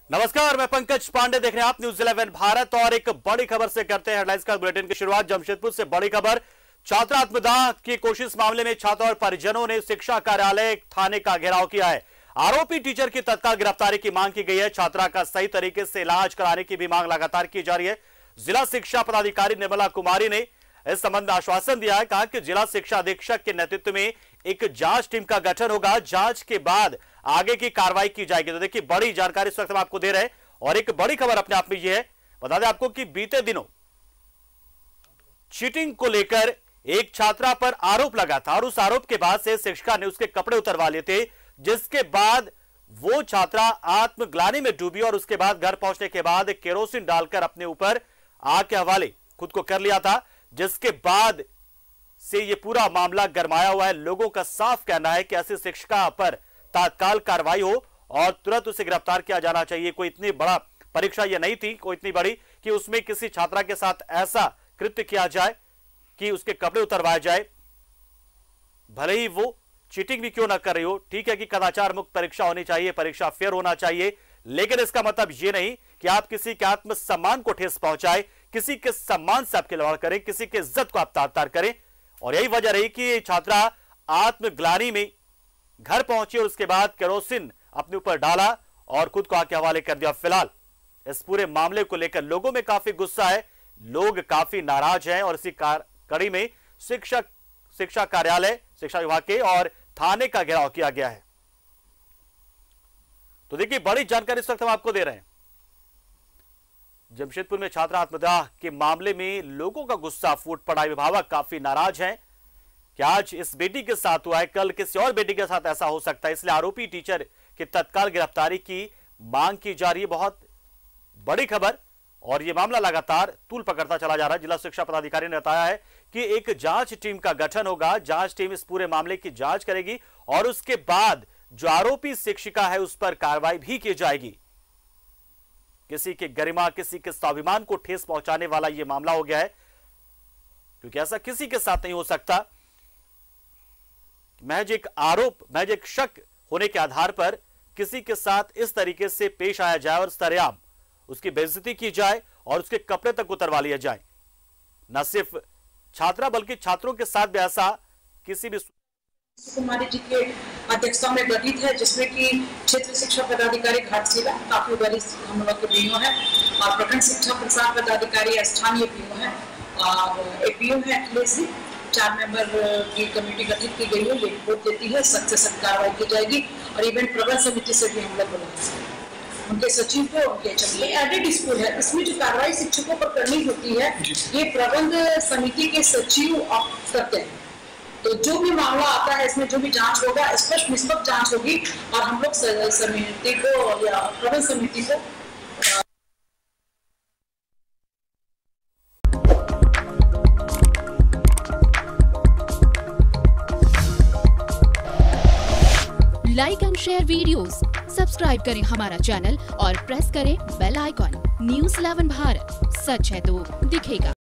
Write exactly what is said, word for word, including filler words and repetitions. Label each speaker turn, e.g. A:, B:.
A: नमस्कार, मैं पंकज पांडे, देख रहे हैं आप न्यूज इलेवन भारत। और एक बड़ी खबर से करते हैं हेडलाइंस का बुलेटिन की शुरुआत। जमशेदपुर से बड़ी खबर, छात्र आत्मदाह की कोशिश मामले में छात्र और परिजनों ने शिक्षा कार्यालय थाने का घेराव किया है। आरोपी टीचर की तत्काल गिरफ्तारी की मांग की गई है। छात्रा का सही तरीके से इलाज कराने की भी मांग लगातार की जा रही है। जिला शिक्षा पदाधिकारी निर्मला कुमारी ने इस संबंध में आश्वासन दिया है। कहा कि जिला शिक्षा अधीक्षक के नेतृत्व में एक जांच टीम का गठन होगा। जांच के बाद आगे की कार्रवाई की जाएगी। तो देखिए, बड़ी जानकारी इस वक्त हम आपको दे रहे हैं और एक बड़ी खबर अपने आप में यह है। बता दें आपको कि बीते दिनों चीटिंग को लेकर एक छात्रा पर आरोप लगा था और उस आरोप के बाद से शिक्षिका ने उसके कपड़े उतरवा लिए थे, जिसके बाद वो छात्रा आत्मग्लानि में डूबी और उसके बाद घर पहुंचने के बाद केरोसिन डालकर अपने ऊपर आग के हवाले खुद को कर लिया था, जिसके बाद से ये पूरा मामला गरमाया हुआ है। लोगों का साफ कहना है कि ऐसी शिक्षिका पर तत्काल कार्रवाई हो और तुरंत उसे गिरफ्तार किया जाना चाहिए। कोई इतनी बड़ा परीक्षा ये नहीं थी, कोई इतनी बड़ी कि उसमें किसी छात्रा के साथ ऐसा कृत्य किया जाए कि उसके कपड़े उतरवाए जाए। भले ही वो चीटिंग भी क्यों ना कर रही हो, ठीक है कि कदाचार मुक्त परीक्षा होनी चाहिए, परीक्षा फेयर होना चाहिए, लेकिन इसका मतलब ये नहीं कि आप किसी के आत्मसम्मान को ठेस पहुंचाए, किसी के सम्मान से आप खिलवाड़ करें, किसी के इज्जत को आप तार-तार करें। और यही वजह रही कि छात्रा आत्मग्लानि में घर पहुंची और उसके बाद केरोसिन अपने ऊपर डाला और खुद को आग के हवाले कर दिया। फिलहाल इस पूरे मामले को लेकर लोगों में काफी गुस्सा है, लोग काफी नाराज हैं और इसी कड़ी में शिक्षक शिक्षा कार्यालय, शिक्षा विभाग के और थाने का घेराव किया गया है। तो देखिए, बड़ी जानकारी इस वक्त हम आपको दे रहे हैं। जमशेदपुर में छात्रा आत्मदाह के मामले में लोगों का गुस्सा फूट पड़ा। अभिभावक काफी नाराज हैं कि आज इस बेटी के साथ हुआ है, कल किसी और बेटी के साथ ऐसा हो सकता है, इसलिए आरोपी टीचर की तत्काल गिरफ्तारी की मांग की जा रही है। बहुत बड़ी खबर और यह मामला लगातार तूल पकड़ता चला जा रहा है। जिला शिक्षा पदाधिकारी ने बताया है कि एक जांच टीम का गठन होगा। जांच टीम इस पूरे मामले की जांच करेगी और उसके बाद जो आरोपी शिक्षिका है उस पर कार्रवाई भी की जाएगी। किसी के गरिमा, किसी के स्वाभिमान को ठेस पहुंचाने वाला यह मामला हो गया है, क्योंकि ऐसा किसी के साथ नहीं हो सकता। महज एक आरोप, महज एक शक होने के आधार पर किसी के साथ इस तरीके से पेश आया जाए और सरेआम उसकी बेइज्जती की जाए और उसके कपड़े तक उतरवा लिया जाए। न सिर्फ छात्रा बल्कि छात्रों के साथ भी ऐसा किसी भी
B: कुमारी जी के अध्यक्षता में गठित है, जिसमें कि क्षेत्र शिक्षा पदाधिकारी घाटशिला काफी वरिष्ठ हम लोग के पीओ है और प्रखंड शिक्षा प्रसार पदाधिकारी स्थानीय पीओ है और एक पीओ है अखिलेश जी। चार मेंबर की कमेटी गठित की गई है, ये रिपोर्ट देती है, सख्त से सख्त कार्रवाई की जाएगी। और इवेंट प्रबंध समिति से भी हम लोग बुलाएंगे उनके सचिव को, उनके ये एडेड स्कूल है, इसमें जो कार्रवाई शिक्षकों पर करनी होती है ये प्रबंध समिति के सचिव करते हैं। तो जो भी मामला आता है, इसमें जो भी जांच होगा, स्पष्ट निष्पक्ष जांच होगी और हम लोग समिति को या प्रबंध समिति को
C: like and share videos, subscribe करें हमारा चैनल और प्रेस करें bell icon. News eleven Bharat, सच है तो दिखेगा।